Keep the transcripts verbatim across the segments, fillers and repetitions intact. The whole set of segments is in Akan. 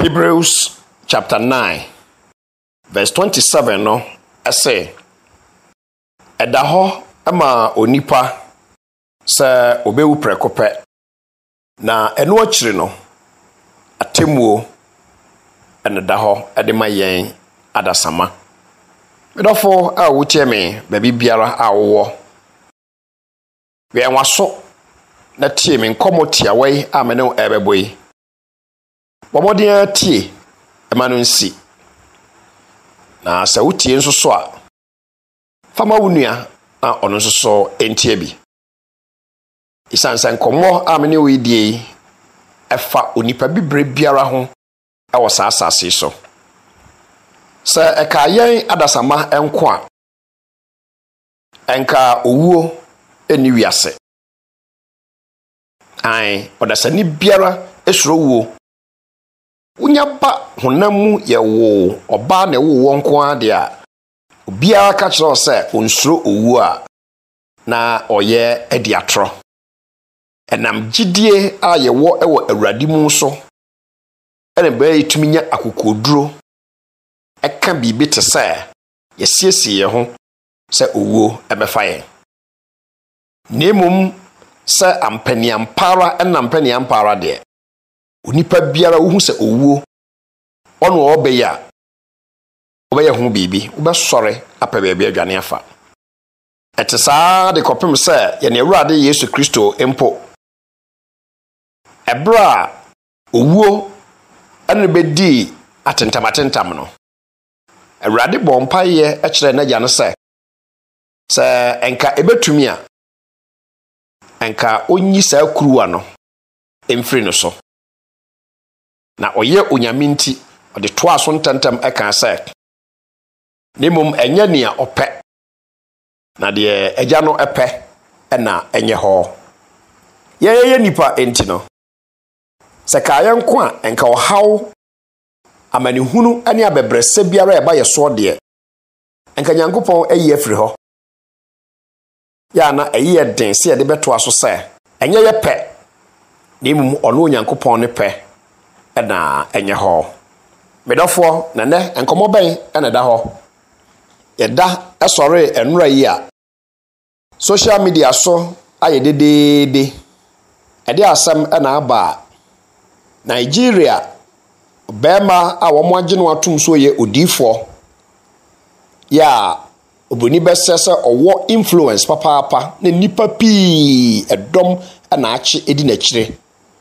Hebrews chapter nine, verse twenty-seven, no, I say, Edaho ama onipa se obewu prekope na enu achiri no atemuo ene daho ede ma yen adasama. Medofo a wotie me baby biara a wo we enwaso na tie me nkomo tia wei a me ne ebeboyi. Bomodin tie ema no nsi na sa wotie nso so a fama wunua na ono nso so entie bi isansan nkomo a me ne we die efa onipa bibre biara ho e wo sa asase so sa eka yen adasama enko a enka owuo eni wiase ai odasani biara esuro wuo unya ba honamu ye wo oba na wo wonko ade a obiara ka kire se onsuro owu a na oye ediatro enam gidie a ye wo ewo awurade mu so ene ba yitumi nya akokoduro eka bibi te se ye siesie ye ho se owu ebefa ye nemum se ampani ampara ena ampani ampara de onipa biara wo hu se owu ono obeya obeya hu bibi obesore apa bia bia adwane afa etesa de kopem se ye ne awurade Yesu Kristo empo ebra owuo ene bedi atentam atentam no awurade bompa ye e kire na gya no se se enka ebetumi a enka onyi sa kuruwa no emfiri no so na oye onyaminti ode to aso ntantam eka se nemum enye nia ope na de eja no epe na enye ho ye ye nipa enti no se ka ye nko a enka ohaw amani hunu ani abebrese biara eba ye so de enka nyankopon ayi afiri ho ya na eyi den se de beto aso se enye ye pe nemum ono nyankopon ne pe na enye ho medofo na ne enkomo ben ena da ho yeda esore enura yi a social media so aye dedede ede asem ena aba Nigeria bema a wo mo age no atum so ye odifo ya oboni besese owo influence papa papa na nipa pi edom na achi edi na kire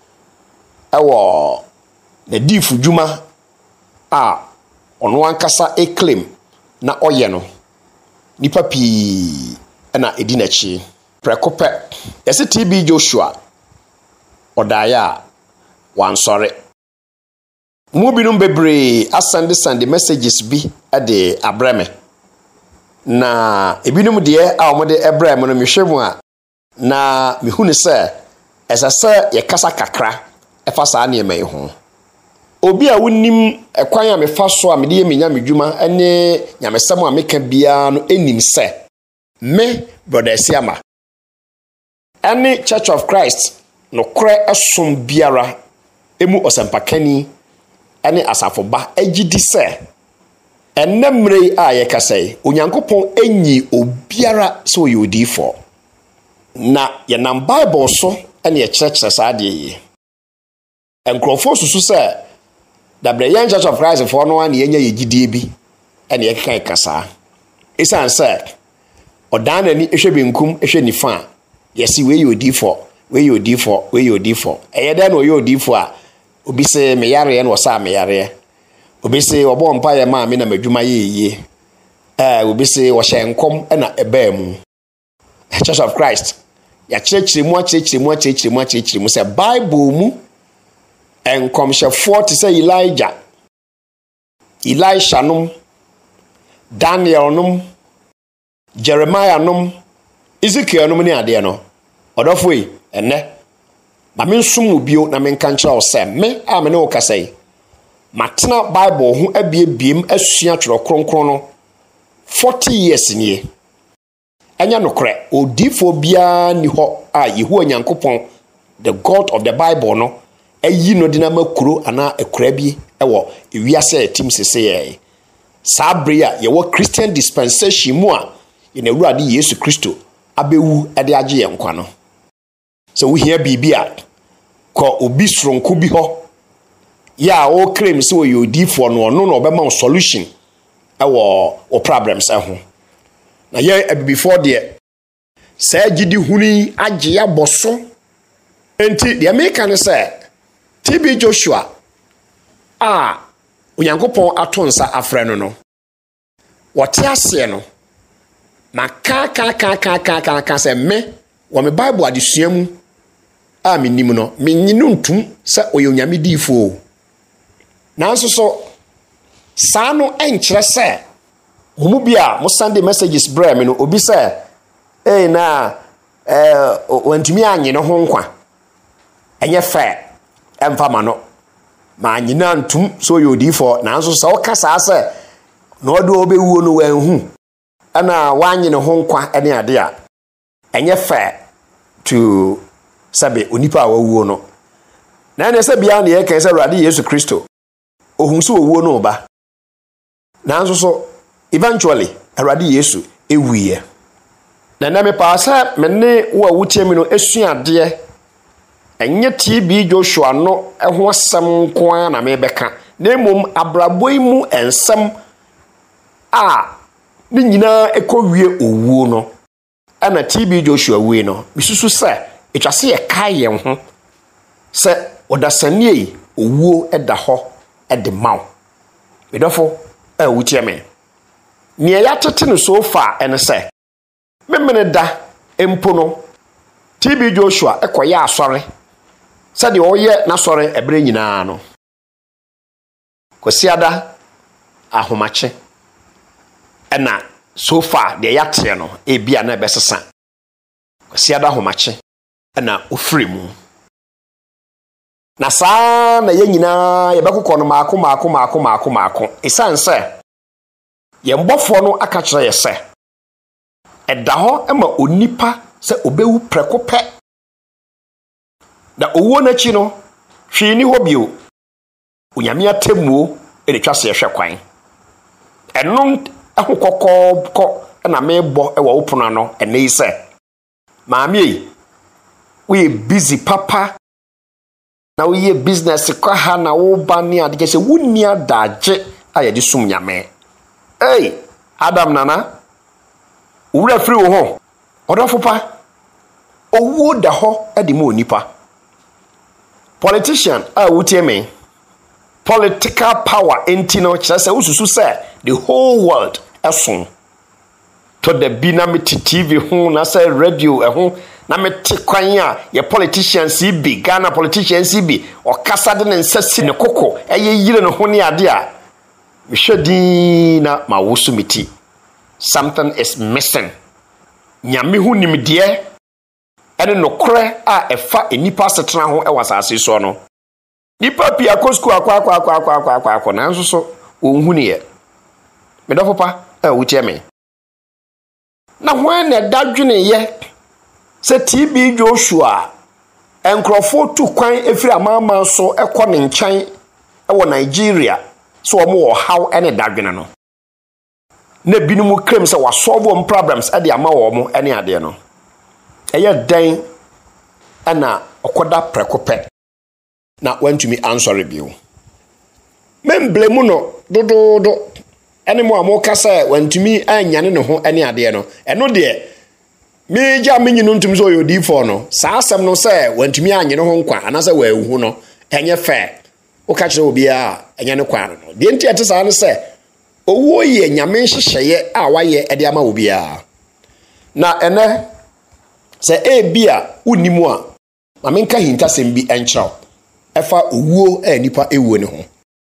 ewo na difu juma a ono ankasa e claim na oye no nipa pi na edi na chi prekope yesi T B Joshua odaya wansore mu binum bebre asande sande messages bi ade abreme na ebinum de a omode ebreme no mehwemu a na mehunu se esase ye kasa kakra efa sa na emai ho obi a wonim ekwan a mefa so a mede ye menya medwuma ene nyamesam a meka bia no enim se me brother Esiama ene Church of Christ no kore esom biara emu osempakani ene asafoba agidi se enemre a ye kasai onyankopon enyi obiara so yodifo na ye nam Bible so ene ye church sa de ye enkrofo susu se dabre yan Church of Christ for no an ye nya yegidie bi ene ye kan kasa isan se odan na ni ehwe benkum ehwe nifa yesi we yodifo we yodifo we yodifo eye da no yodifo a obi se me yare no sa me yare obi se obo mpa ye ma me na madwuma ye ye eh obi se wo hye nkom na eba mu Church of Christ ya chirechire mu achirechire mu achirechire mu achirechire mu se Bible mu enkom hye forty say Elijah Elisha num Daniel num Jeremiah num Ezekiel num ni ade no odofo yi enne ma me nsum obio na me nka nkyira o se me a me ne o kasai matena Bible ho abiebiem asua tworo kronkron no forty years nie anya nokre odifo bia ni ho a Yehowa Nyankopon the God of the Bible no ayi no dinama kuro ana akura bi ewo ewiase team sese ye sabre a ye wo Christian dispensation mu a ye na Awurade Yesu Kristo abewu ade age ye nkwa no so wo hia bibia ko obi sronko bi ho ya o claim so yo difo no no no obema solution ewo o problems eho na ye before there say gidi huni age ya boso enti the American say T B Joshua ah Onyankopon atonsa afre no no wote ase no na ka ka ka ka ka ka ka se me wo me Bible adesua mu a me nim no me nyinu ntum se oyonyame difo nanso so saa no enkyere se omu bia mo Sunday messages bra me no obi se eh na eh wantumi anye no ho nkwa enye fa emfa ma no ma nyina ntum so yodifo nanso so wo kasa se na odo obewuo no wanhu ana wanye no ho nkwa ene ade a enye fa to sabe onipa awuo no na ene se bia na ye kan se Awurade Yesu Kristo ohun so owuo no ba nanso so eventually Awurade Yesu ewuye na na me pa sa me ne wo awutie mi no esuade enye T B Joshua no eho asem kwa na me beka na mom abraboi mu ensem a ni nyina ekowie owuo no ana T B Joshua we no bisusu se etwase ye kai ye ho se odasane yi owuo eda ho ede maw medofo e wutie me ne ya tete no so far ene se memene da empo no T B Joshua ekoye asore se de oye na sore ebre nyina no kwasiada ahomache ena so far de yate no e bia na besesa kwasiada ahomache ena ofremu na saa na ye nyina ye bekokọ no maako maako maako maako maako isanse ye mbofo no aka kire ye se eda ho ema onipa se obewu prekope da owo na chi no hwe ni ho bio onyame atemuo ene twase hwe kwan eno ahokokọ na mebo e wo opona no ene ise maami yi we busy papa na we business kwa ha na wo ba ni ade se wunni adaje aye de sum nyame hey Adam nana owura free wo ho odofo pa owo da ho e de mo nipa politician a wutie me political power entino kire se ususu se the whole world eson to the binamiti T V ho na se radio ehun na mete kwan a ye politicians bi Ghana politicians bi o kasa de nsasi ne kokko eye yire ne ho ne ade a mehwedi na mawosumiti something is missing nyame hu nimde ene nokore a efa enipa setena ho e wasase so no nipa pia kosku akwa akwa akwa akwa akwa akwa akwa na nso so onhu ne ye medofo pa e wutie me na ho na dadwene ye se T B Joshua enkrofo tu kwan efiri amama so ekọ ne nkyan e wo Nigeria so omo wo how ene dadwene no na binumu krem se wa solve on problems e de ama wo mo ene ade no eye dan ana okoda prekope na wantumi answer bio memblemu no dododo ene mo amoka se wantumi anyane ne ho ene ade no eno de meja menyinu ntum so yodifo no saa asem no se wantumi anyene ho nkwa anase wa ehu no enye fe o ka kire obi a enye ne kwa no de nti ate saa no se owo ye nyame hyehyeye a waye ede ama obi a na ene se e bia unimu a ma menka hinta sem bi enkyraw efa owuo a nipa ewuo ne ho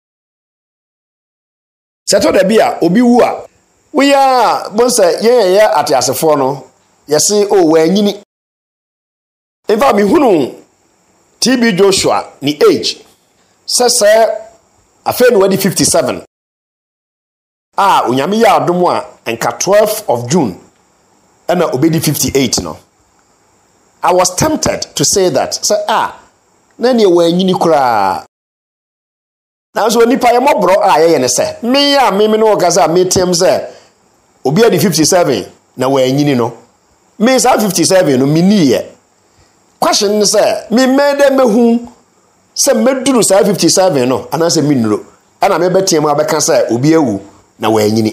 se to da bia obi wu a we ya bonse ye ye ate asefo no yesi o wanyini eva mi hunu T B Joshua ni age sese afen wadi fifty-seven ah onyame ya adomo a enka twelfth of June ana obedi fifty-eight no I was tempted to say that say ah na ne wanyini kura na so nipa ye mobro a ye ne se me ya me me no gaza me tem se obi adi fifty-seven na wa anyini no me sa fifty-seven no me ni ye question ne se me me de mehu se meduru sa fifty-seven no ana se me nuro ana me betem abeka se obi ewu na wa anyini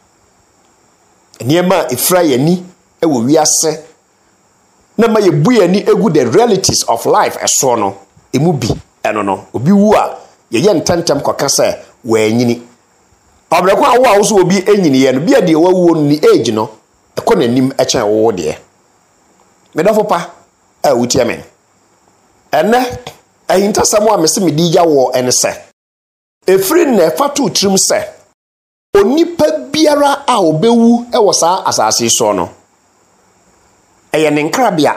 niema ifra ye ni ewo wiase na ma ye bu ye ni egu the realities of life eso no emu bi eno no obi wu a ye ye ntantem koka se wa anyini obreko awo a wo so obi enyini ye no bia de wawu ni age no ekọ nanim echen wo de me dofo pa a wutie me ene ahinta samo a mese medi ya wo ene se efri na fatu trim se onipa biara a obewu e wo saa asase so no eye ne nkrabia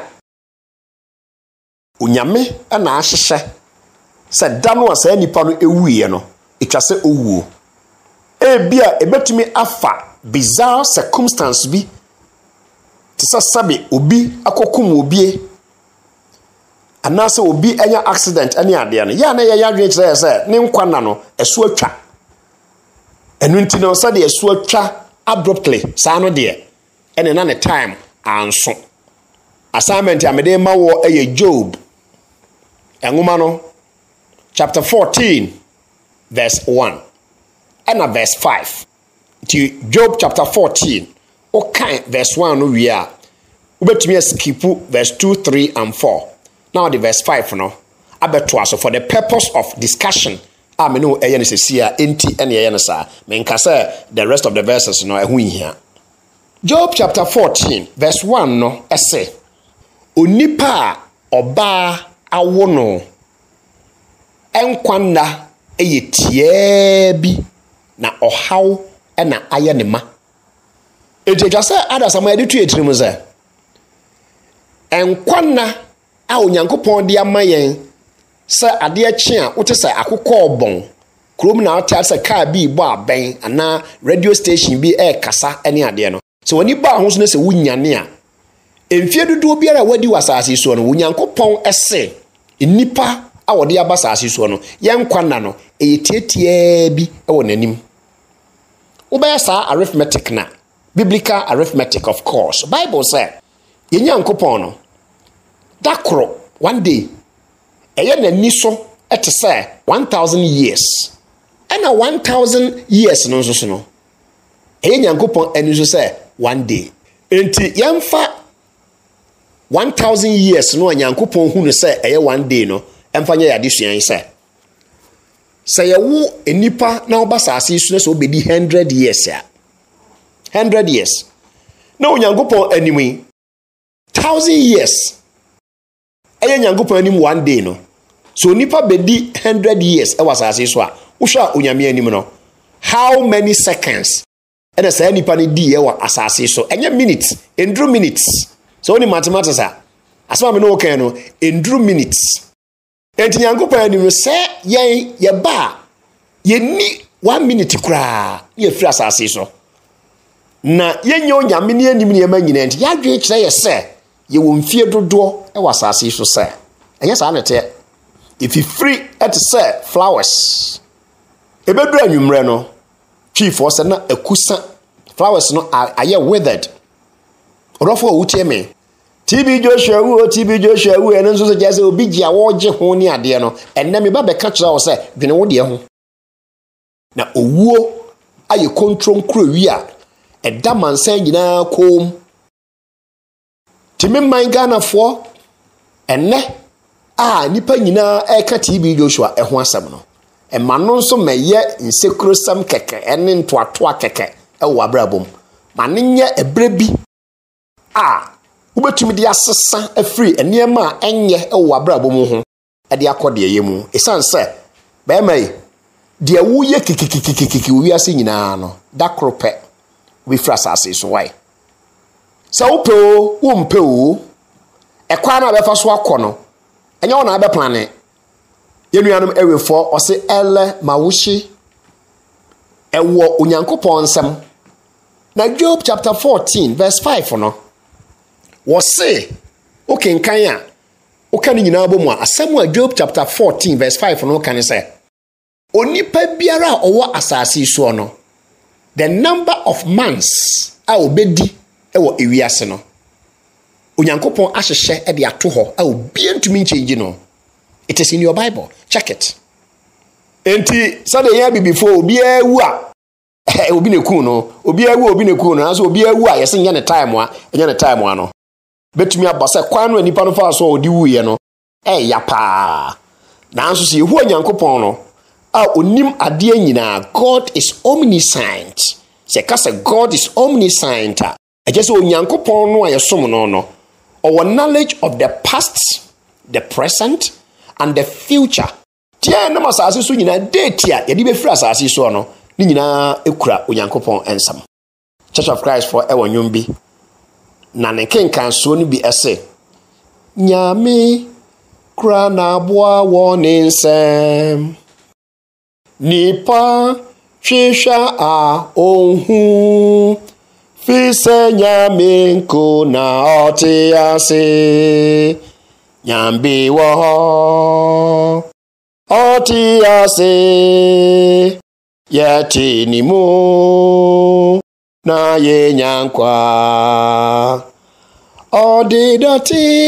onyame na ahyehye se da no asa nipa no ewuye no etwase owuo e bia ebetumi afa bizarre circumstance bi tisa sabe obi akokum obi anase obi enya accident ani ade no ya na ye yadwe kire se ne nkwa na no esu atwa enu nti no se de esu atwa abruptly saa no de ene na ne time anso assignment amede ma wo eye Job enwoma no chapter fourteen verse one and verse five to Job chapter fourteen okay verse one no we are ubetumi skip verse two, three and four. Now the verse five no abeto aso for the purpose of discussion am no eye ne sesia enti ene eye ne sa menka say the rest of the verses no ehu hia. Job chapter fourteen verse one no ese onipa oba awo no enkwanna eye tie bi na ohaw na aye ne ma ejeja se adasama ede tu etirim ze enkwanna a onyankopon de amayen se ade achi a wote se akokọ obon krom na ata se car bi bo aben ana radio station bi e kasa ene ade no so woni ba ho so ne se wunyane a emfie dodo biara wadi wasase so no onyankopon ese nipa a wode abasase so no yenkwanna no eyetietie bi e wonanim ubaya sa arithmetic na biblical arithmetic of course Bible say yenyankopon no dakro one day eye nani so ete say one thousand years ana one thousand years no so no eye nyankopon eni so say one day enti yemfa one thousand years no nyankopon hu no say eye one day no emfa nya yade suan say say yewu enipa na obasase su na so obedi one hundred years ya one hundred years na onyankopon animu one thousand years eye nyankopon animu one day no so nipa bedi one hundred years e wasase so a wo hwa onyame animu no how many seconds ena say nipa ne di e wa asase so enye minutes endru minutes so oni mathematics a asema me no kan no endru minutes enti nyankopon animu se yen ye ba ye ni one minute kra ye fira asase so na yenye onyame ne anim ne ma nyina enti yadwe kire ye se ye wo mfie dodo e wasase so se enye sa na te if you free at say flowers ebedu anwumre no chief o se na akusa flowers no aye withered orofo wutie me T B Joshua wu T B Joshua wu ene nso so jase obi gia wo gye ho ni ade no enne me ba be ka kire wo se dwene wo de ho na owuo aye control kro wi a eda mansan nyina kom timi man Ghana fo enne a nipa nyina e ka T B Joshua e ho asem no e ma no nso meye insekrosam keke ene ntoatoa keke e wo abrabom ma ne nye ebre bi a ubetumi de asesa afri enema enye e wo abrabom ho e de akode ye mu esanse be mai de wo ye kikikikiki wi ase nyina no dakrope we frasase so why so wo pe o wo mpe o e kwa na be fa so akono enye wo na be plane yenuanom ewefo o se ele mawushi e wo onyankopon nsem na Job chapter fourteen verse five no wo se o kenkan a o kan nyina bomu a asem a Job chapter fourteen verse five no kan say onipa biara owo asase so no the number of months a obedi ewo ewiase no onyankopon ahyehye e de ato ho a obi antumi change no. It is in your Bible. Check it. Enti sade ya bi before obi ewu a obi neku no obi ewu obi neku no aso obi ewu a yese nya ne time a nya ne time a no betumi abasa kwan no nipa no fa so odi wuye no eh ya pa na anso se hu onyankopon no a onim ade nyina. God is omniscient. Se ka se God is omniscient a eje se onyankopon no ayesom no no our knowledge of the past, the present and the future. Tia na masase so nyina date a yedi be fira asase so no ni nyina ekura onyankopon ensam. Church of Christ for ewo nwombi na ne kenkan so ni bi ese nyame kura na aboa wo ne nsem nipa hwehwa a onhu fise nyame nko na ote ase nyambi wo ote ase yeti ni mu na ye nyankwa odidoti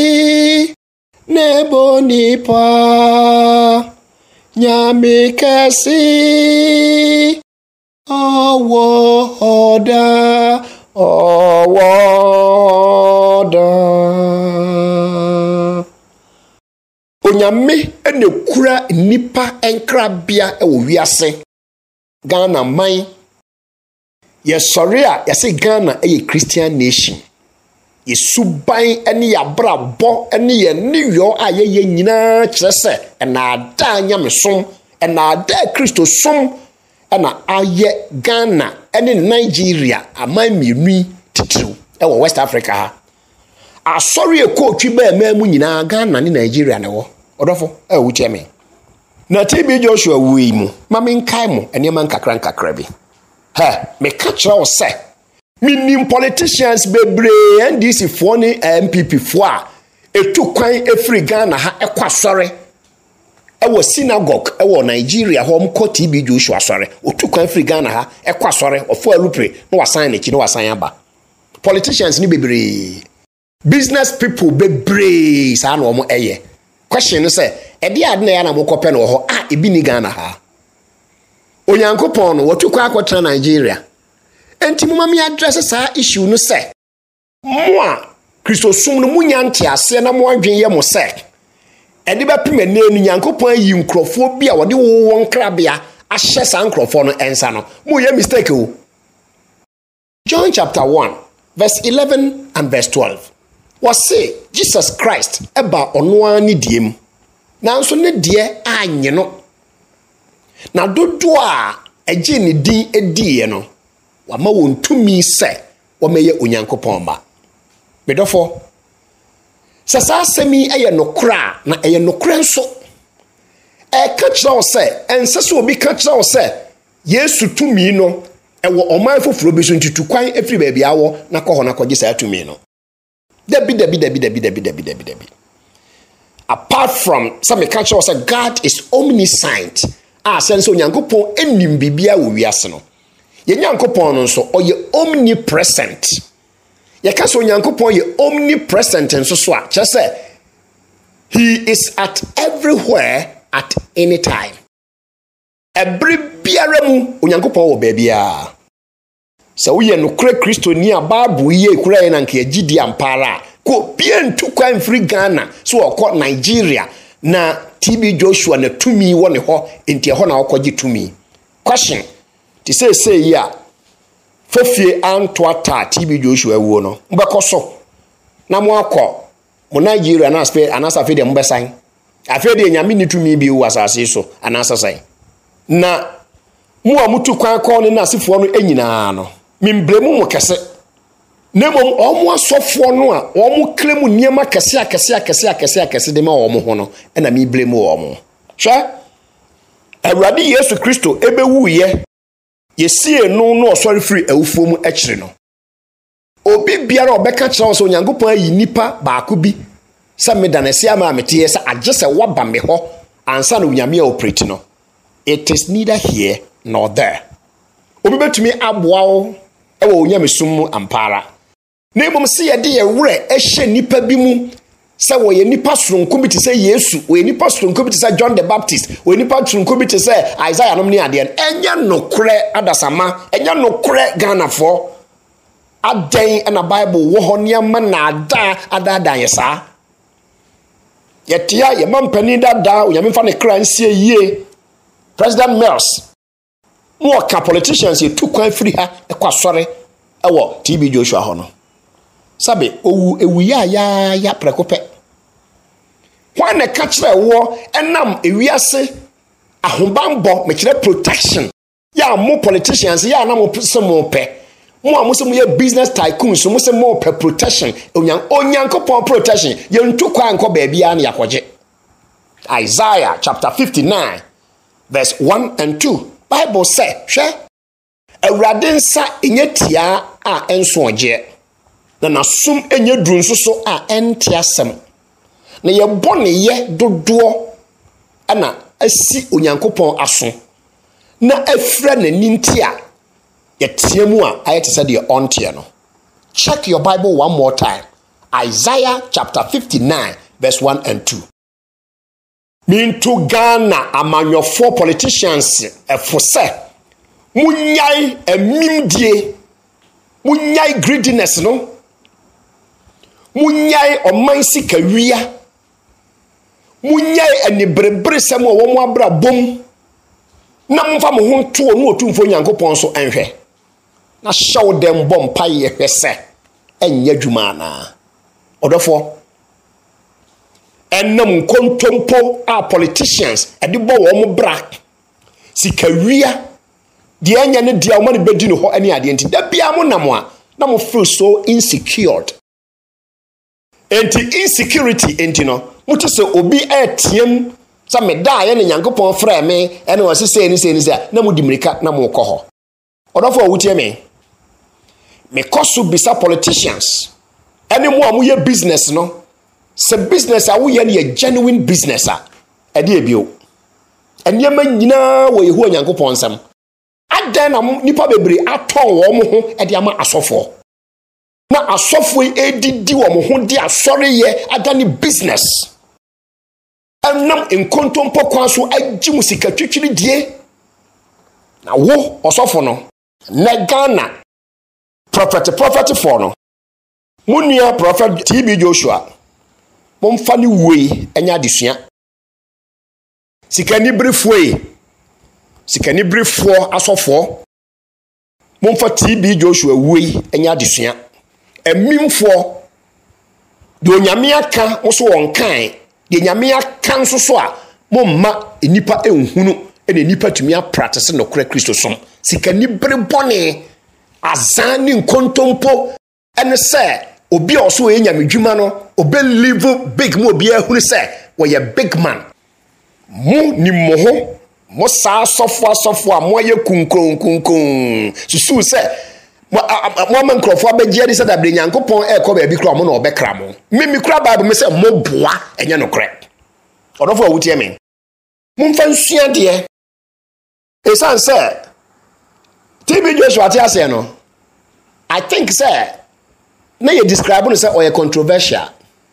nebo nipa nyame kasi owo oda owo oda onyame ene kura nipa enkrabia e wo wiase Ghana man yesori a yase Ghana e Christian nation yesuban ene ya brabo ene ye niyo a ye ye nyina kirese ena ada nyamesom ena ada Kristo som ena aye Ghana ene Nigeria aman mienu titru e wo West Africa ha asori ekotwi ba emamu nyina Ghana ne Nigeria ne wo odofo e wutie me na T B Joshua wi mu mame nkai mu ene man kakra nkakra bi ha me ka kira wo se minim politicians bebre N D C fo ni M P P fo a etu kwan efri Ghana ha ekwasore ewo synagogue ewo Nigeria ho mko T B Joshua sore otu kwan efri Ghana ha ekwasore ofo alupre no wasan ne chi no wasan aba politicians ni bebre business people bebre sa na omo eye question no say e de ade na ya na mo kope no ho ah ebi ni Ghana ha onyankopon no wotu kwa akotra Nigeria enti mama mi address sa issue no say mo a Kristo sum no munya nte ase na mo adwen ye mo say e de ba pima na enu nyankopon yi nkrofo bi a wode wo won krabia ahye sa nkrofo no ensa no mo ye mistake o. John chapter one verse eleven and verse twelve was say Jesus Christ eba ono ani diem nanso ne die anye no na dodo a eje ne din edie no wama wontumi se wameye onyankopon ba bedofo sasa asemi eye nokra na eye nokra nso e ka kira o se ense so obi ka kira o se Yesu tumi no ewo oman foforo bi so ntitu kwan efri ba bia wo na kɔ hɔ na kɔgye sa tumi no debi debi debi debi debi debi debi debi apart from some culture say God is omniscient ah sense onyankopon enim bibia wo wiase no ye nyankopon no so oye omnipresent ye ka so onyankopon ye omnipresent nso so a che say he is at everywhere at any time every biara mu onyankopon wo ba bia so wo ye no kra Kristo ni a Bible ye kura ye na nke agidi ampara ko bien tu kwan free Ghana so okọ Nigeria na T B Joshua na tumi wo ne ho enti ho na okọgi tumi question ti say say ya fofie antwata T B Joshua wo no mbekọso na mo akọ mo Nigeria na aspe anasa fe de mbesan afi de nyame ni tumi bi wo asase so anasa sai na mo amutu kwan kọ ne na asefo no enyina no mimbremu mo kese nemom omo asofo no a omo klemu niema kese akese akese akese akese de ma omo ho no na mi blemu omo hwa awurade Yesu Kristo ebewu ye yesie no no osori free awufo mu ekire no obi biara obeka kire so onyankopon ayi nipa baako bi sa medanese ama amete ye sa agye se waba me ho ansa na onyame a operate no it is neither here nor there. Obi betumi aboa wo e wo nyamesum ampara. Na ebom se ye de ye wure ehye nipa bi mu se wo ye nipa soronko bi te se Yesu, wo ye nipa soronko bi te se John the Baptist, wo ye nipa soronko bi te se Isaiah nom ne ade enya nokore adasama, enya nokore Ghanafo. Aden and a Bible wo ho niam na ada ada dan yesa. Yetia ye man pani da da o yame fa ne kra nsie yie. President Mills mo ka politicians ye tu kwan free ha e kwasore e wo T B Joshua ho no. Sabe owu ewu ya ya ya prekope. Kwa ne ka kire wo enam ewiase ahobambo me kire protection. Ya mo politicians ya na mo se mo pe. Mo amuso mo ye business tycoons mo se mo pe protection onyan onyankopon protection ye ntu kwa nko ba bia na yakoje. Isaiah chapter fifty-nine verse one and two. Bible say hwe awurade nsa enye tia a enso oje na nasum enye duru nsoso a ente asem na ye bone ye dodo ana asi onyankopon aso na afra na nintia yetiemu a ayete said your ontie no. Check your Bible one more time. Isaiah chapter fifty-nine verse one and two. Minto Ghana amanyofo politicians efose munyai emimdie munyai greediness no munyai oman sikawia munyai enibrebre sem wo mo abra bom na mfa mo ho to no otumfo nyankopon so enhwe na show dem bom paye hwese enya dwuma na odofo enam kontompo a politicians edibo wo mo bra sikawia de anya ne dia wo ma ne bedi no ho ani ade enti da bia mo nam a na mo feel so insecure. Enti insecurity enti no mutu se obi etiem sa me da ye ne nyankopon fra me ene wo se se ni se ni se na mo dimirika na mo kɔ hɔ odofo wutie me me koso bisa politicians ene mo amu ye business no se business a wo ye ne genuine business a ede ebio ene ma nyina wo yehu nyankopon sam adan na nipa bebre aton wo mo ho ede ama asofo na asofo edidi wo mo ho di asore ye adani business enam enkontompo kwa so agi musika twitwiri die na wo osofo no na Ghana prophet prophet for no munia prophet T B Joshua momfa ni wei enya desua sikani brefoi sikani brefo asofo momfa T B Joshua wei enya desua emimfo de onyame aka wo so won kan de nyame aka nso so a momma enipa enhunu ene enipa tumi a practice no kra Kristo som sikani brebone azani nkontompo ene se obi a so e nyame dwuma no obe live big mo obi ahunu se wo ye big man mu ni mo ho mo sa sofo sofo a mo ye kunkron kunkron susu se mo mo nkrofo abegye di se da bre nyankopon e ko ba bi kra mo na obekra mo me mi kra Bible me se mo boa enye no kra odofo awutie me mo mfa nsua de e san se T B Joshua ti ase no I think say na ye describe no say o ye controversial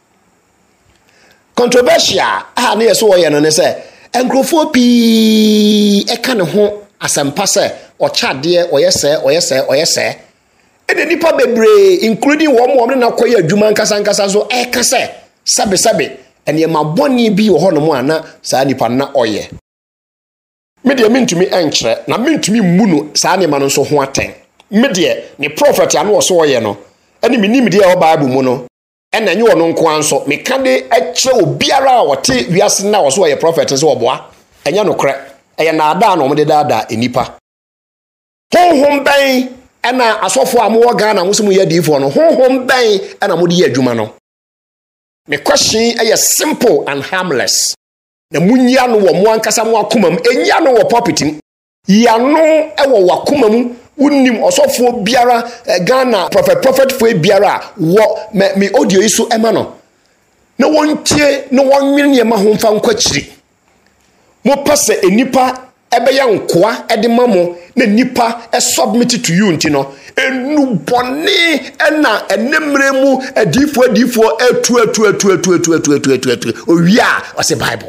controversial ah na ye so o ye no ne say enkrofo pi e ka ne ho asampa say o chade o ye say o ye say o ye say e nipa bebre including wo mo na koye adwuma nkasa nkasa so e ka say sabe sabe ene ma boni bi wo ho no mo ana sa nipa na oye me de mintumi enkyere na mintumi munu sa ne ma no so ho aten me de ni prophet anu wo so oye no ene mi nim de e Bible mu no ena nyi wo no nko anso me ka de ekyere obiara a wote wiase na wo so oye prophet so oboa enya no kre eye na ada na o me de dada enipa honhom ban ena asofo amwo Ghana musum ye difo no honhom ban ena mo de ye adwuma no me question eye simple and harmless na munya no wo mo ankasa mo akomam enya no wo pulpitim ya no e wo wakomam unim osofo biara eh, Ghana prophet prophet fo biara wo me, me audio iso ema no na wontie no wonwene ye ma ho mfa nkwachiri mo pase enipa ebeya nkoa ede mamo na nipa e submit to you ntino enu bone na enemremu adifo adifo atu atu atu atu atu atu atu atu atu owia o se bible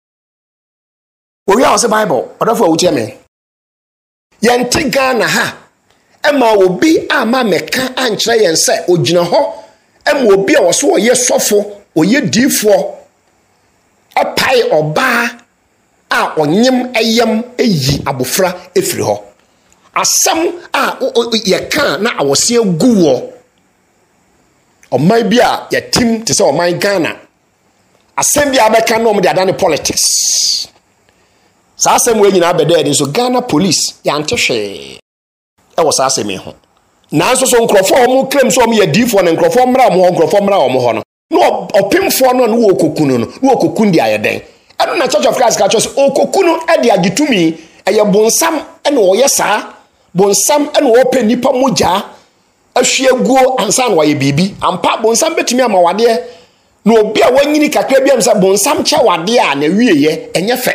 owia o se bible odafo awutie me yente Ghana ha ema obi ama meka ankyere yen se ogina ho ema obi a wo so oye sofo oye difo apai oba a onyem eyem eyi abofra efiri ho asam a ye kan na awose agu wo oman bi a ye tim te se oman Ghana asem bi abeka no mo de adane politics sa asem we nyina abede ade so Ghana police ya ntehwe e wo sa asem ho nanso so nkrofo o claim so o ye difo na nkrofo mra mo nkrofo mra o mo ho no no opimfo no no wo kokunu no wo kokun di ayeden eno na Church of Christ ka chos okokunu e de agitumi eye bonsam ene wo ye saa bonsam ene wo pe nipa moja ahweaguo ansan wo ye bibi ampa bonsam betumi amawade no obi a wanyini kakra bi am sa bonsam che wade a na wieye enye fe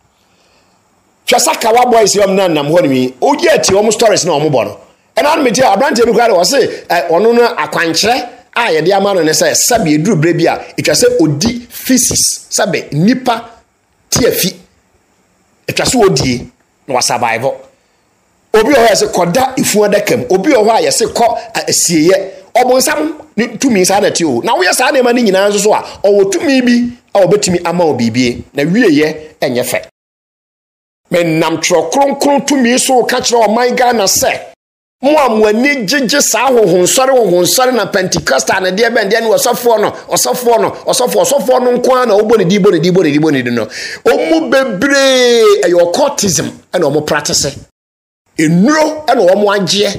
twasaka wa boys yom na nam ho ni ogi ati wo stories na wo bo no ena me tie abrante bi kware wo se ono no akwankyere a ye de ama no ne se sabe eduru bre bi a etwa se odi physics sabe nipa tiafi etwa se odi no survive obi o ya se koda ifu adakam obi o ho ya se ko asieye obonsam tumi sa na ti o na wo ya sa na ma ni nyina nso so a owo tumi bi a obetumi ama obibie na wieye enye fe men nam tro kronkron tumi so ka kire o man Ghana se mo amwani gege sa hohonsore hohonsore na Pentecostal na de ben de ne osofo no osofo no osofo osofo no nko na obo ne di bo ne di bo ne di bo ne di no omu bebre ayo cultism na omo practice enuro na omo agye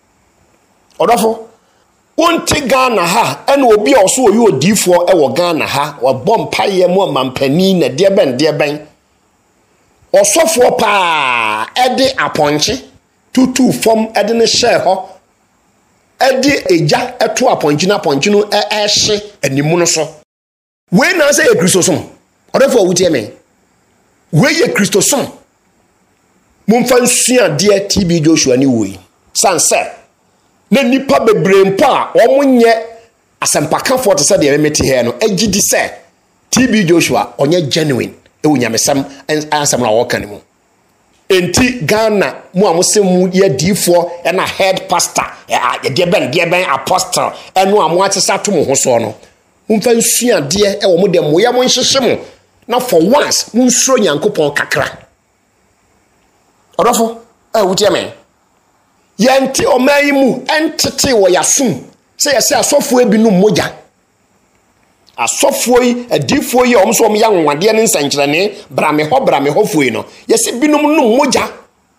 odofo wonte Ghana ha na obi a oso oyi odifo e wo Ghana ha wo bompaye mo mampani na de ben de ben osofo pa ede aponche tutu form ede ne share ho ede eja eto aponche na aponche no e ehye animu no so we na say Kristosom odofo wutie me we ye Kristosom mumfa nsua de T B Joshua ni woyi sanse na nipa bebre mpa omunye asempaka forty said de meti he no agidi se T B Joshua onye genuine e wunyamesam ansam na woka ni mu enti Ghana mu amose mu ye difo e na head pastor e de ben de ben apostle eno amu atesa to mu ho so no mumfa nsua de e wo mu de mo ye mo nhyehyem na for once munsuro Nyankopon kakra odofo eh wutie me yenti omayi mu entete wo yasum se yese asofo ebinu moja asofo yi adifo yi omso om ya nwade ne nsankyerene brame ho brame ho foi no yese binum no moja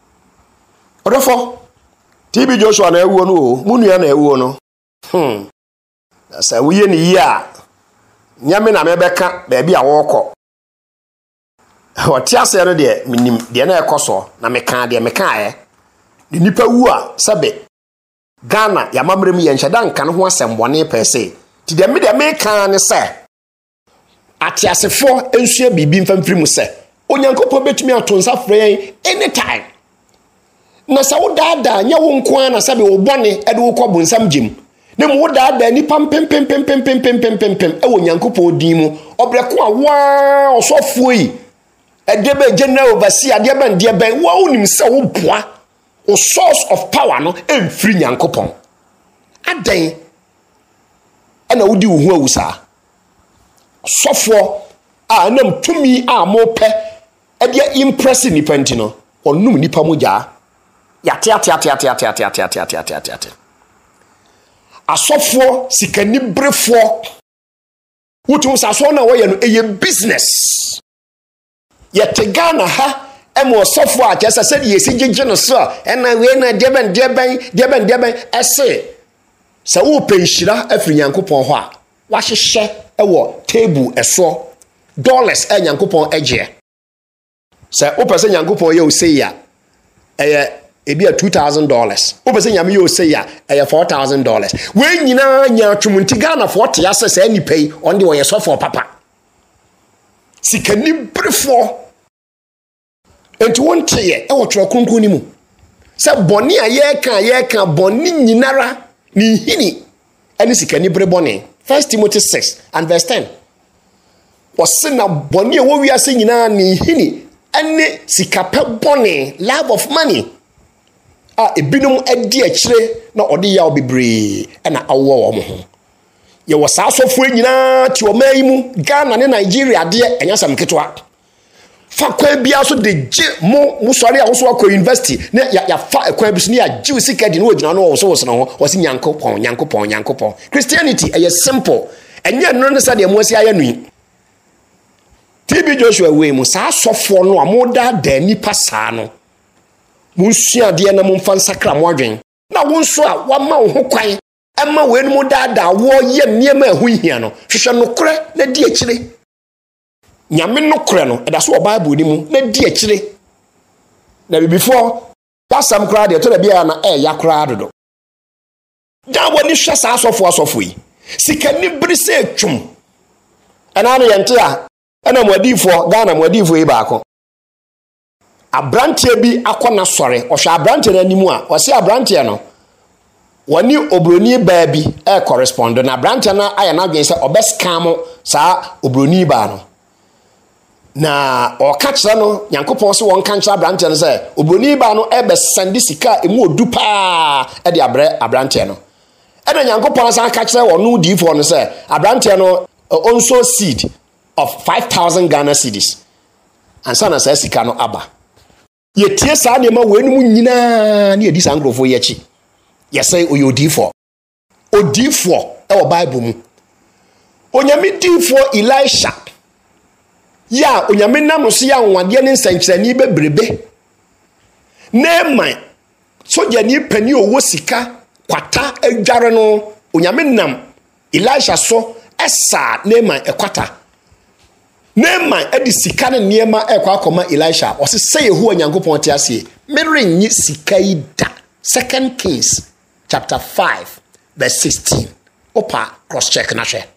odofo T B Joshua na ewuo no o munua na ewuo no hmm asa wuye ni yi a nyame na mebeka ba bia woko Wati asere de minim de na ekoso na meka de meka e ni nipa wu a sabe Ghana ya mamrem ye nhyeda nka no ho asembone pese ti de me de meka ne se atiasefo ensua bibi mfamfiri mu se Onyankopon betumi atonsa frɛ anytime na sa wo daada nya wo nko na sabe wo bone e de wo kwabo nsam jim ne mo daada ni pam pem pem pem pem pem pem pem pem e wo Nyankopon din mu obreko a wa osofo yi edebe general overseer de ban de ban wa unim se wo boa o source of power no emfiri Nyankopon adan ana wodi wo hu awusa sofo a nam tumi a mo pe e de impress ni panti no onum nipa mo ja yate ate ate ate ate ate ate ate ate ate ate asofo sikani brefo wotu sa so na wo ye no eye business yete Ghana ha emo sofo a kesa se de yesi gege no so ena we na deben deben deben deben ese se wo penhira afri Nyankopon ho a wa hyehye ewo table eso dollars e Nyankopon ege se wo pese Nyankopon ye o sei ya eye ebi a two thousand dollars wo pese nyame ye o sei ya eye four thousand dollars we nyina nya twumunti Ghana forty ya se se ni pay on de wo ye sofo papa sikani brefo enti wonte ye e wo tro kronkron ni mu se boni a ye kan ye kan boni nyinara ni hini eni sika ni bre boni. First Timothy six and verse ten. Wose na boni e wo wiase nyina ni hini eni sika pe boni, love of money. Ah ebinum adi akire na odi ya obebre e na awo wo mo ho. Ye wo sa asofo nyina ti o mai mu Ghana ne Nigeria de enya sam ketwa. Fa kwa bia so de je mo mo sori a wo so akọ university na ya ya fa kwa bi so ne ya jiw sika di no ogina no wo so wo so no wo si nyankopon nyankopon nyankopon. Christianity e simple enye no ne sa de mo asi aya nui. T B Joshua we mu sa asofo no amoda da nipa sa no mo sua de na mo mfa nsakra mo adwen na wo nso a wa ma wo ho kwan ema we no mo da da wo ye niema ahu hia no hwehwe no kore na di akire nyame no kore no e da so Bible ni mu na di akire na before pasam kra de to da bia na e ya kra dodo da woni hwe sa asofo asofo yi sika ni biri se twum ana no yente a ana modifo Ghana modifo yi ba ko abrantie bi akona sore o hwe abrantie na nimu a o se abrantie no woni obroni ba bi e correspond na abrantie na aya na dwen se obeskam sa obroni ba no na o ka kire no Nyankopon se won kan kire abrantie no se obroni ba no e be sende sika emu odu pa e de abre abrantie no e na Nyankopon sa ka kire wonu difo no se abrantie no onso seed of five thousand Ghana cedis ansa na sa sika no aba ye tie sa ne ma we nu nyina ne edi sangrofo ye chi ye say oyodifo odifo e wo Bible mu onyame difo Elisha ya onyame nam so ya nwade ne nsankyerani bebrebe Naaman soja ni pani owo sika kwata adware no onyame nam Elisha so esa Naaman ekwata Naaman edi sika ne niema ekwa akoma Elisha o se se Yehowa Nyankopon te ase merenyi sika yi da. Second Kings chapter five verse sixteen opa cross check na hwe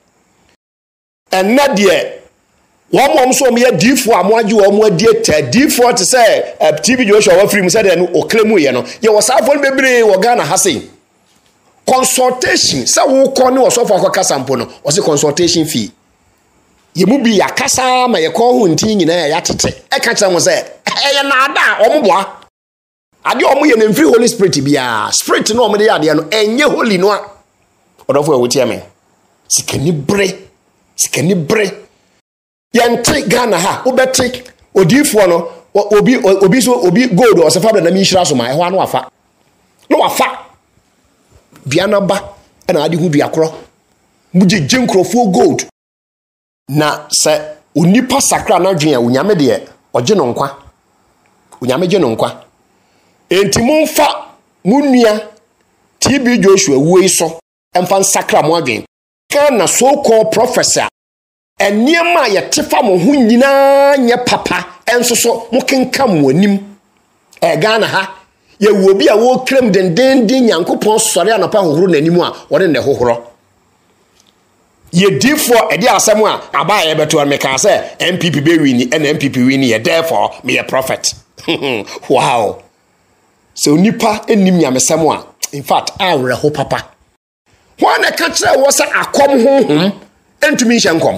en na de wo mom so me difo amoaje wo mo adi ta difo te say T B Joshua wa free mu say de no oklemu ye no ye wo safo bebre wo Ghana ha sei consultation say wo ko ne wo sofo akọ sampo no wo se consultation fee ye mu bi yakasa ma ye ko ho ntin nyina ya tete e ka kira mo say e ye na ada o mo boa ade o mo ye na free Holy Spirit bia spirit no o mo de ade no enye holy no a odofo e wo tie me sikani bre sikani bre yente Ghana ha obeti odifo no obi obi so obi gold o se fa na mi hira so ma e ho anu afa no wafa bia na ba e na ade hu bia kro mu je jenkrofo gold na se onipa sakra na dwen a unyame de oje no nkwa unyame je no nkwa enti mumfa munua T B Joshua wuyi so emfa sakra mo adwen kana so called professor eniema ye tefa mo hu nyina nye papa enso so mo kenka mo anim e Ghana ha ye wo bi a wo krem denden din Nyankopon sore anapa hohoro nanimu a wore ne hohoro ye difo e di asem a aba ye beto me ka say M P P be wini and M P P wini ye therefore me a prophet. Wow. So nipa enim nyamesem a in fact awre ho papa wana ka kire wo say akom honhom entumi hyenkom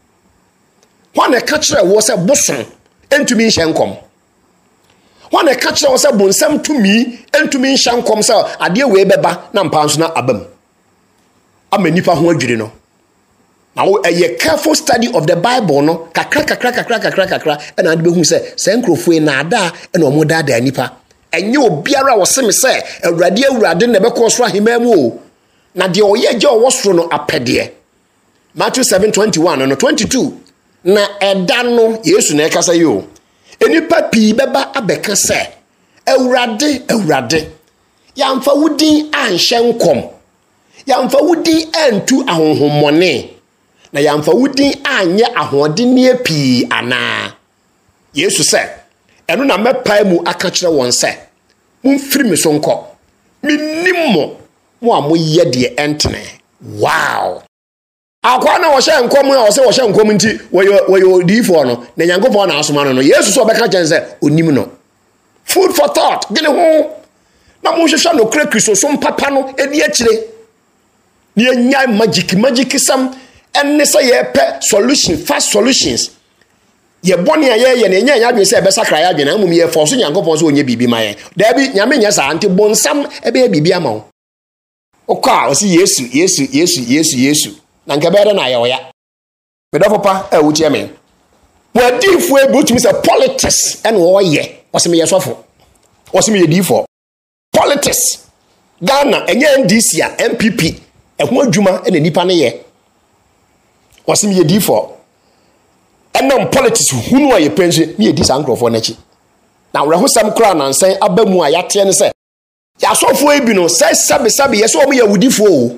wana ka kire wo say boson entumi hyenkom wana ka kire wo say bonsam tumi entumi hyenkom say ade we beba na mpanso na abam ama nipa ho adwire no. Now a careful study of the Bible no kakra kakra kakra kakra kakra and ade be hu say sankrofo na ada and omo da da nipa enye obiara wo se me say awurade awurade na be ko so ahemamu o na de oye je owo soro no apede Matthew seven twenty-one no twenty-two na eda no Yesu na ekasa yo enipa pi beba abeka say awurade awurade yamfa wudin anhye nkom yamfa wudin antu ahonhommone na yamfa wudin anye ahode ne pii ana Yesu se eno na mepai mu aka kire won se mumfiri me so nko minimo mo amoye de entene. Wow. akwa na wo hye nkom a wo se wo hye nkom nti wo wo difo no na Nyankopon na asoma no no Yesu so beka chense onim no food for thought gene ho na mo hwehwa no kra Kristo so mpapa no eni akire ni enya magic magic sam enne se ye pe solution fast solutions ye boni aye ye na enya nya dwen se be sakra ya dwen na mum ye force Nyankopon so onye bibi maye da bi nyame nya sa anti bonsam ebe bibi ama wo okwa o si Yesu Yesu Yesu Yesu Yesu na nke bere na ya oya me do papa e wutie me mo adifo e botumi se politics en wo ye o se me yesofo o se me yedifo politics Ghana enye N D C a M P P ehun adwuma ena nipa ne ye o se me yedifo enam politics hunu a ye pense me yedi sankrofo na chi na wre ho sam kra na nsan abamu a yate ne se ya sofo e bi no se sabe sabe ye so mo yawudifo o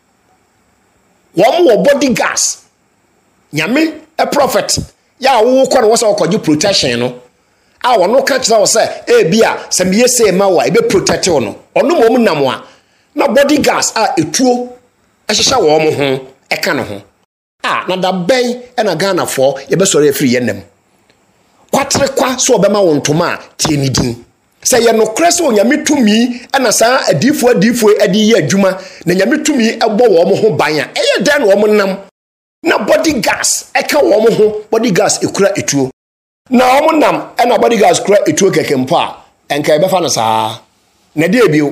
wọ́n wọ bodyguards nyame a prophet ya wo ko no wo se okoji protection no a wono ka kira wo se e bia se me yese ma wa e be protect wo no ono mom nam a na bodyguards a etuo ehihya wo mo ho e ka no ho a na da ben e na Ghana fo ye be sori afiri ye nam kwatre kwa so obema wo ntoma a tie ni din se ye no krese onyame tumi na saa adifo adifo adi ye adwuma na nyame tumi ebo wo mo ho ban a eye den wo mo nam na bodyguards eka wo mo ho bodyguards ekura etuo na wo mo nam na bodyguards kura etuo kekempo a enka ebe fa no saa na de ebio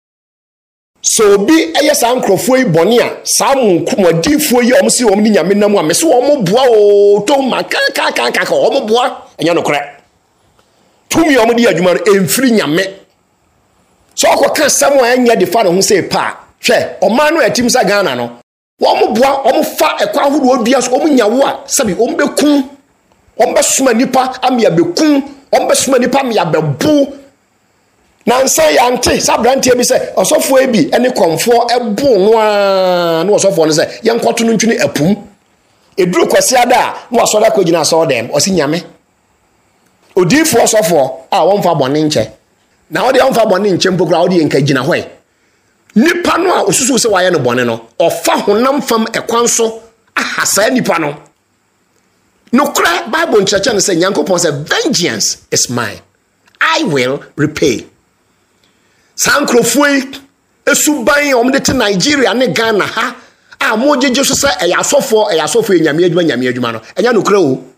so bi eye saa nkrofo yi bone a saa mo adifo yi o mo si wo mo ni nyame nam a me se wo mo boa o to ma ka ka ka ka wo mo boa enya no kura tumi omudi adwuma no emfiri nyame so akoka samu anya de fa no ho se pa hwe oman no atim sa Ghana no wo mo boa o mo fa ekwa hodo odua so o mo nyawo a sabi o mo bekun o mo besuma nipa amia bekun o mo besuma nipa amia bebu na nsan ya nte sabrante bi se osofo ebi ene konfo ebu no a na osofo no se yenkoto no ntwini apum eduru kwase ada na wasoda ko gina so dem o si nyame odifo osofo a won fa bone nche na wo de won fa bone nche mpokura wo de nka gina hwe nipa no a osusu se waye no bone no ofa honam fam ekwan so ahasa nipa no no kra Bible ncheche no se Nyankopon se vengeance is mine, I will repay. Sankrofoi esuban o mde te Nigeria ne Ghana ha a mo jeje so se eya asofo eya asofo enyame adwuma nyame adwuma no enya no kra o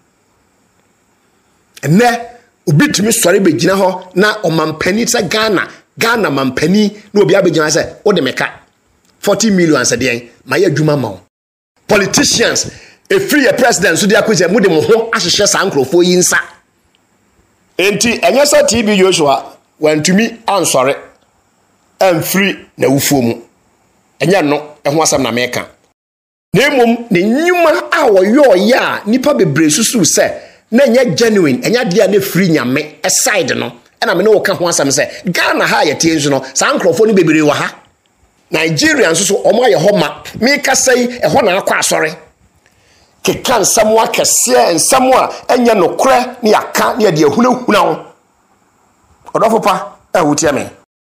ene obitimi sori begina ho na omampani se Ghana Ghana mampani na obi abegina se wo de meka forty million se de ma ya adwuma ma politicians a free president so de akwese mu de mo ho ahihye sankrofo yi nsa enti enye sa T B Joshua wantumi ansore amfiri na wufuo mu enye no eho asam na meka na emom ne nyuma a woyo ya nipa bebre susu se na nya genuine enya dia na free nyame aside no na me no wo ka ho asam se Ghana ha ye tie nso no sankrofo ni bebre wa ha Nigerians so omo aye ho ma me ka sei eho na akwa asore kekan samwa kese nsamwa enya no kra ni aka ni de ehuna huna ho odofo pa e wutie me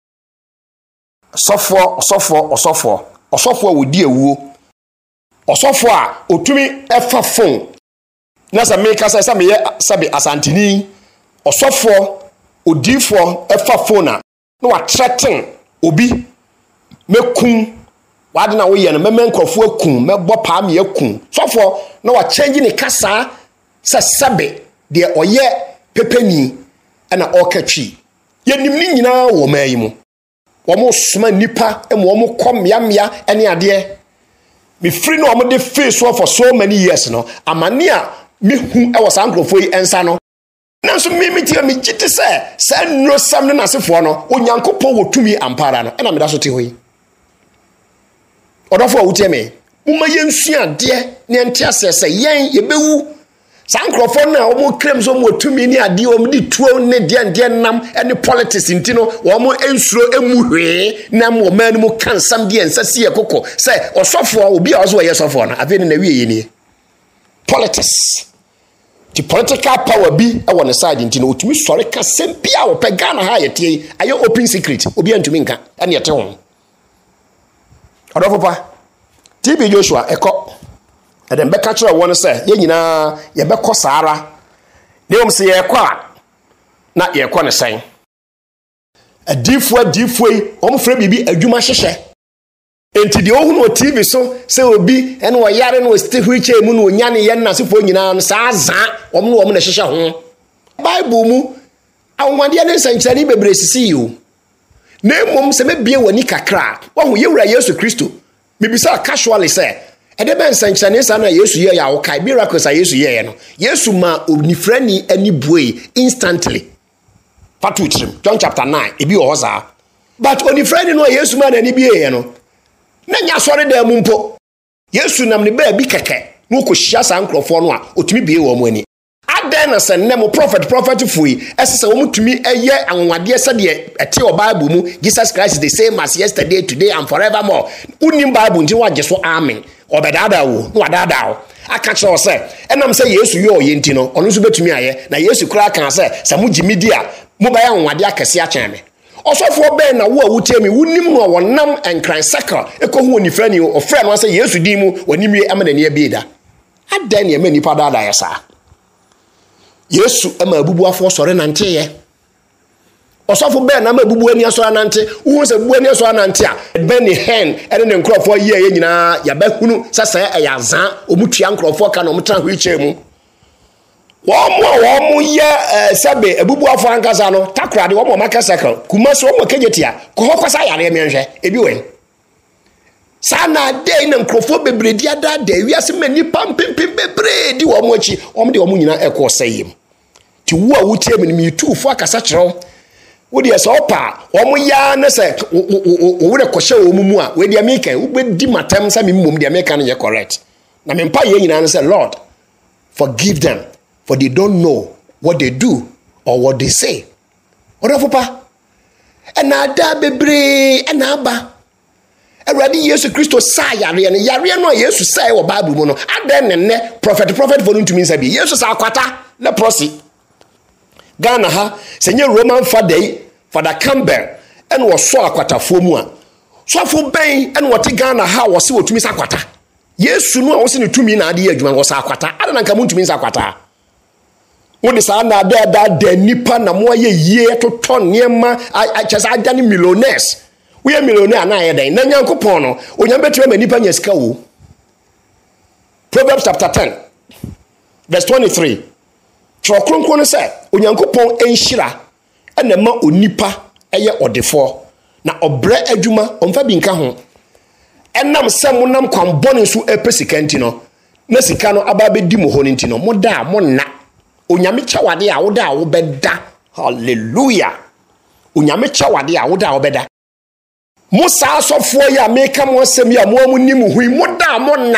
sofo sofo osofo osofo wodi ewuo osofo a otumi efa phone na sa me kasa sa me ye sabe asantini osofo odifo efa phone na wa threaten obi mekun wade na wo ye no memen krofo akun mebo pa me akun sofo na wa change ni kasa sa sabe de oye pepeni na okatwi yenim ni nyina wo mayi mu wo mo suma nipa e mo mo kom ya mia ene ade me free no mo de face for so many years no amane a me hu e wo sankrofo yi ensa no nanso me me tie me gite se sa no sam na sefo no onyankopon wo tumi ampara no ena me da so te hoyi odofo wo tie me muma yensu ade ne ente asese yen ye bewu sankrofo na o mo krem so mo tumi ni ade o mo di tuo ne de de nam ene politics ntino o mo ensuro emu hwe na mo man mu kansam de ensase ye kokko se osofo obi a ozo ye sofo na ave ne na wie ye ni politics the political power bi e won side ntino otumi sori ka sempia wo pe Ghana ha ye tie ayo open secret obi antumi nka ene ye te ho odofo pa T B Joshua eko then be catch one say ye nyina ye be kɔ saara ne om se ye kɔ a na ye kɔ ne sɛn adifo adifo yi om frɛ bibi adwuma hyehyɛ enti de ohunu o T V so se obi ene wo yare no sti wheelchair mu no onyane ye nasefo nyina no saa za om no om na hyehyɛ ho Bible mu awwade ne nsankyerɛ bebre sisi yo na mom se mebie wani kakra wo ho yewura Yesu Kristo mebisa casually say ede ben nsankyerɛ sa na Yesu ye ya wo kai miracles a Yesu ye ye no Yesu ma onifrani ani buei instantly Patu trim John chapter nine ebi o hoza but onifrani no Yesu ma na ani bie ye no na nya sori da mu mpo Yesu nam ne ba bi keke no ko hia sa nkrofo no a otumi bie wo mo ani adan na se ne mo prophet prophet fui esese wo mutumi eye anwade se de ete o Bible mu Jesus Christ is the same as yesterday today and forevermore unim Bible nti wa jeso amen obedada wo no wadada wo aka kire se enam se Yesu yo ye nti no ono so betumi aye na Yesu kura kan se se mu gimidi a mo ba ya anwade akese a kyeme osofo be na wo a wutemi wunim no wonam enkran sakra ekohu onifrani o frɛ no se Yesu din mu wonimie amanani abieda adan ne mani pa dada ya sa Yesu ema abubu afo sore nante ye osofo be na ma abubu ani asore nante wo se abubu ani asore nante a be ni hen ene ne nkrofo ye ye nyina ya ba hunu sasa e yazan omutua nkrofo ka na omtra hwiche mu wo mo wo mo ye sebe abubu afo ankasa no takrade wo mo makasa ka kuma so wo kejetia ko hokosa yare me nhwe ebi wen sana dey na nkrofo bebredi ada da wiase mani pampempem bebre di wo mo achi wo de wo nyina ekọ sayim ti wo a wutie me mi tuufo akasa kyerɛw wo de so pa wo mo ya na se wo wo de kɔhyɛ wo mu a we de ameka wo bedi matam sa me mmom de ameka no ye correct na me mpa ye nyina no say Lord forgive them for they don't know what they do or what they say orafo pa ena da bebre ena aba Awurade Yesu Kristo sa yare ne yare no Yesu sa e wo Bible mu no adan ne ne prophet prophet for ntumi nsa bi Yesu sa akwata leprosy Ghana ha senye Roman father Father Campbell en wo so akwatafo mu a so afo ben en wo te Ghana ha wo se wotumi sa akwata Yesu no a wo se ne tumi na ade ye adwuma wo sa akwata adan nka mu ntumi nsa akwata wo de sa na da da da nipa na mo ye yie to ton niema a chesa adani millionaires we are millionaire na yeden na nyankopon no onyam betre ma nipa nyasika wo Proverbs chapter ten verse twenty-three tro kronkron no say onyankopon enhira na ma onipa eye odefo na obre adwuma omfa bi nka ho enam sem nam kwan bone so epesika nti no na sika no aba be di mo ho nti no moda mo na onyame chawade a woda a wo beda hallelujah onyame chawade a woda a wo beda Musa asofo ya meka mo asem ya mo amunim hui moda mo na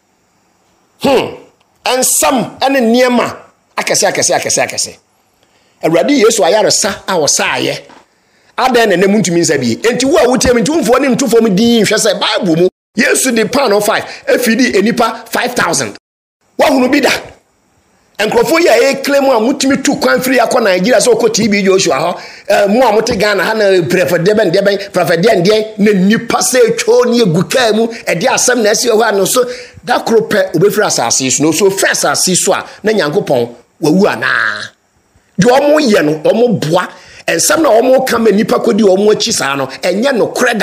hm ensam ene niema akese akese akese akese Awurade Yesu ayaresa a wosaye adan na nem ntumi nsa bi enti wo a wotie mi ntumfo ne ntufo mi din hwe se Bible mu Yesu de pan of five efidi enipa five thousand wa hunu bi da enkrofo ya e claim a mutumi tu kwan free akọ Nigeria so ko T B Joshua ho mo a mote Ghana ha na prefer de ben de ben prefer de ndie na nipa se twa ni eguka mu e de asem na ase ho ano so da krope obefiri asase so no so first asase so a na Nyankopon wawu ana de omo ye no omo boa ensem na omo ka ma nipa kodi omo achi saa no enye no kreda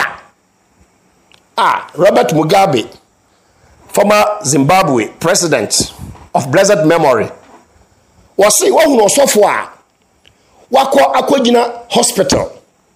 ah Robert Mugabe former Zimbabwe president of blessed memory wasi wa hunu osofo a wakọ akogina hospital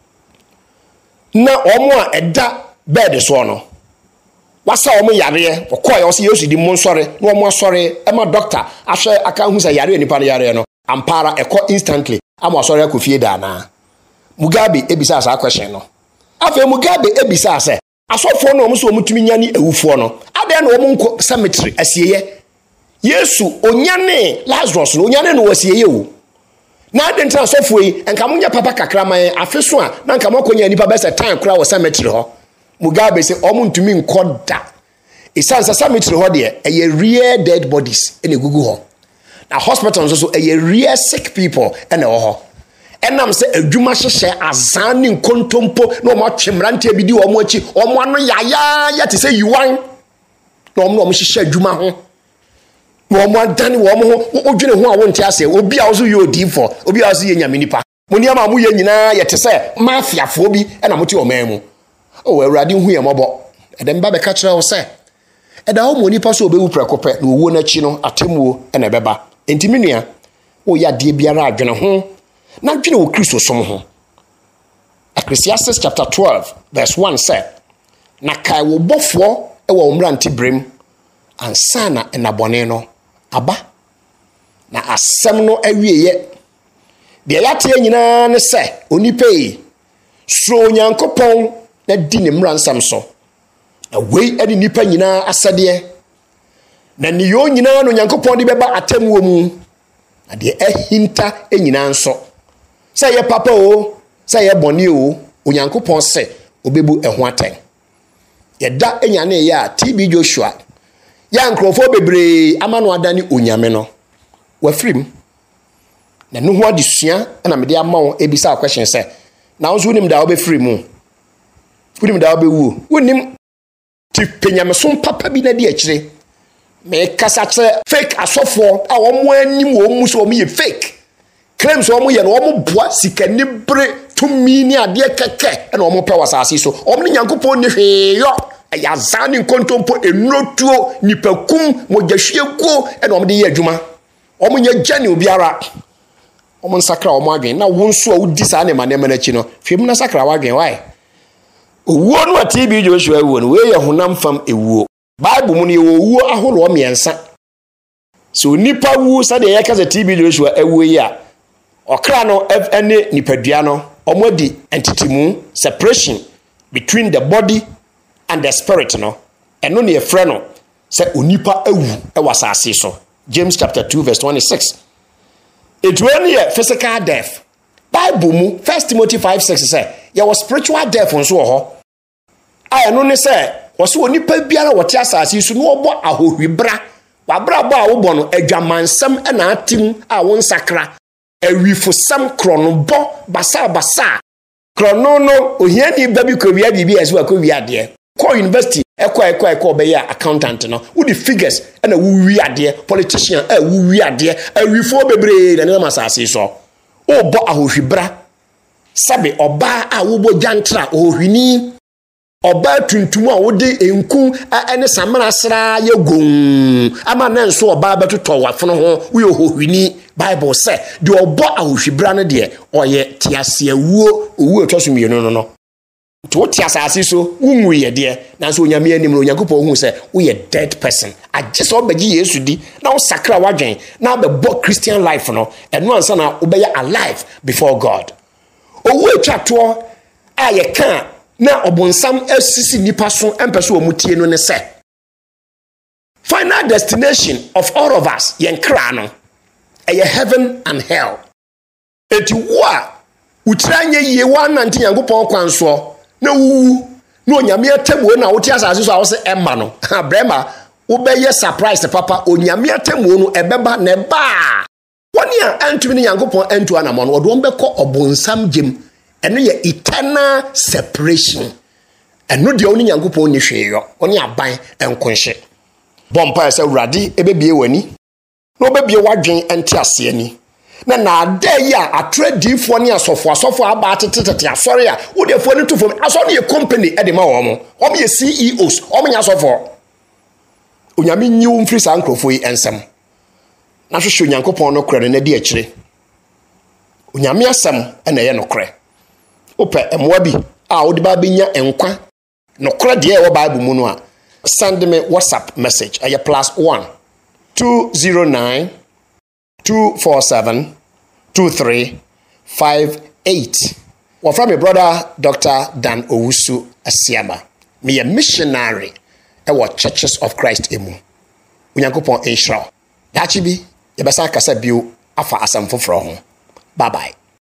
na omo a eda bed so no wasa omo yare okoya wasi Yesu di mo nsore na omo asore e ma doctor ahwe aka hu sa yare nipa yare no ampara eko instantly ama asore akofie da na Mugabe ebisa asa question no afa Mugabe ebisa ase asofo no omo so omo tumi nyane ewufo no ade na omo nko cemetery asieye Yesu onyane Lazarus no onyane no wasieye wo na ade ntra sofo yi enka munya papa kakraman afeso a na nka makonya nipa bese time kra wo cemetery ho Mugabe se omo ntumi nkoda isansa cemetery ho de eye real dead bodies ene gugu ho na hospital nso so eye real sick people ene wo ho enam se adwuma hyehye azan ni nkontompo na omo atwemrante bi di omo achi omo ano yaya ya te se yuwan na omo omo hyehye adwuma ho no mo adane wo mo ho odwene ho a wo nte ase obi a wo so ye odifo obi a wo so ye nyame nipa mo ni ama mo ye nyina ye te se mafiafo bi e na mo te o man mu o awurade hu ye mobo e dem ba be ka kire wo se e da wo mo nipa so obewu prekope na owo na chi no atemuo e na beba entimi nua wo ya de biara adwene ho na adwene wo Kristo som ho. Ecclesiastes chapter twelve verse one said, na kai wo bofo e wo mranti brem ansana enabone no aba na asem no awieye de yate nyina ne se onipa yi suro nyankopon na di ne mransam so na wei ade nipa nyina asade na ne yo nyina no nyankopon de beba atemuo mu na de ahinta enyina nso se ye papa o se ye boni o onyankopon se obebu eho aten yeda enyane ya T B Joshua ya nkrofo bebre amano adani onyame no wafrim na no ho adesua na me de amawo ebisa question se na wonso nim da obefri mu unim da obewu unim ti penyameso papa bi na de akire me kasa kire fake asofo a wo mo anim wo mu so wo ye fake claims wo mo ye no wo mo boa sikani bre tumi ni ade keke na wo mo pe wasase so wo mo nyankopon ni hweyo ya zani nkontompo enotuo nipakum mogahwiego e na omde ye adwuma omunye gane obiara omun sakra omo adwen na wonso a wudi sa ne manema na chi no hwem na sakra wadwen why owuo no T B Joshua ewuo no we ye honam fam ewuo bible mu ne owuo ahoro miensa so nipa wu sa de ye ka T B Joshua ewuo yi a okra no ene nipadua no omodi entity mu separation between the body and the spirit no eno ne efre no se onipa awu e wasase so James chapter two verse twenty-six it when ye physical death bible mu First Timothy five six say ye was spiritual death nso ho aya no ne se wo so onipa biara wote asase so no obo ahohwibra wabra bo a wo bo no adwamansam e na atim a won sakra awifosam krono bo basa basa krono no ohiani babi ko wia bibi aso akowia de ko university ekwa ekwa ekwa be ya accountant no wo the figures na wo wi ade politician eh wo wi ade awifo bebre na na masase so o bo ahohwibra sabe oba a wo bo jantra ohwini oba tuntum a wo de enku ene samara sra ye gon ama na nso oba betoto wafono ho wo ohwini bible say de obo ahohwibra no de oye tiase awuo owu etoso mienu no no to tiasase so wunwu ye de na so onyame anim no yakopon hu say wo ye dead person agese obagi Yesu di na wo sakra wadwen na be bo Christian life no eno ansa na wo be alive before God owu etwato a ye kan na obonsam asisi nipa so empeso omutie no ne say final destination of all of us yen kra no eye heaven and hell eti wo a utranye ye wan nante yankopon kwanso na wu no onyame atemuo na wote asase so a wo se emma no brema wo be ye surprise papa onyame atemuo no ebeba na ba woni a antumi ne yankopon antu anamo no odo mbekọ obonsam gem eno ye eternal separation eno de oni yankopon ni hweyo oni aban enkonhye bompa ese urade ebebie wani no obebie wadwen ente ase ani na na ada ya atradifo ne asofo asofo aba atetetete asori a wo de fo ne to fo asori ye company e de ma wo mo o me C E Os o me asofo onyame nyiwo mfiri sa nkrofo yi ensem na hwehwe onyankopon no kore na di akire onyame asem e na ye no kore ope emoa bi a wo de ba benya enkwa no kore de e wo bible mu no a send me WhatsApp message aye plus one two zero nine two four seven two three five eight. Well, from my brother Doctor Dan Owusu Asiama. Me a missionary at what Churches of Christ emu. Unyankopon Israel. Dachibi, yabasa kasa biu afa asam foforo ho. Bye bye.